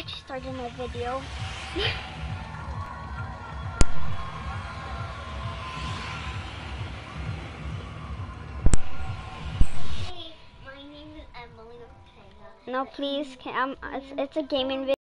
actually started my video. Hey, my name is Emily Ortega. No, please, it's a gaming video.